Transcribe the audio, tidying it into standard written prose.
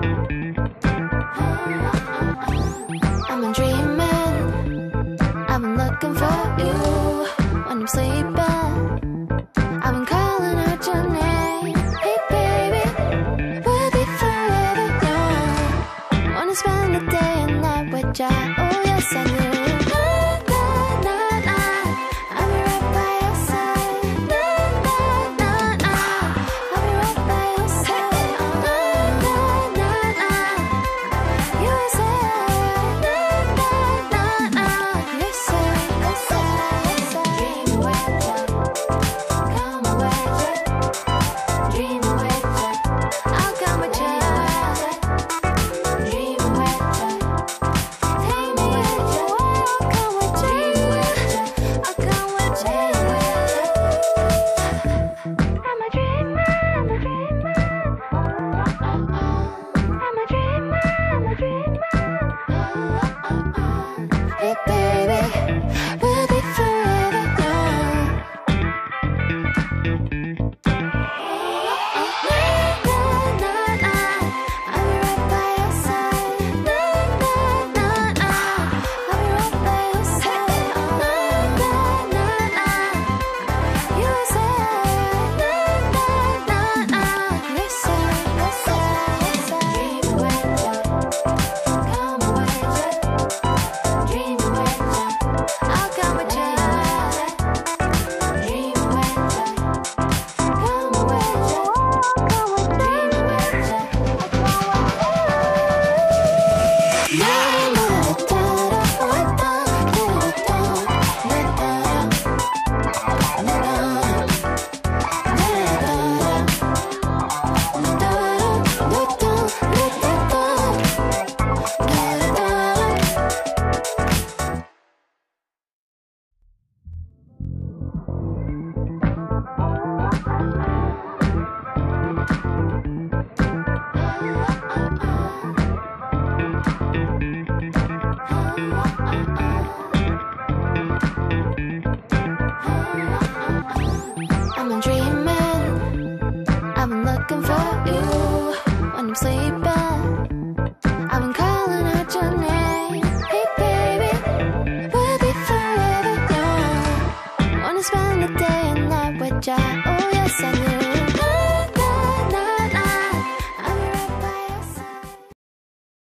I've been dreaming, I've been looking for you when I'm sleeping. I've been calling out your name. Hey baby, we'll be forever young. Wanna spend the day and night with ya. Oh yes I do. Hey baby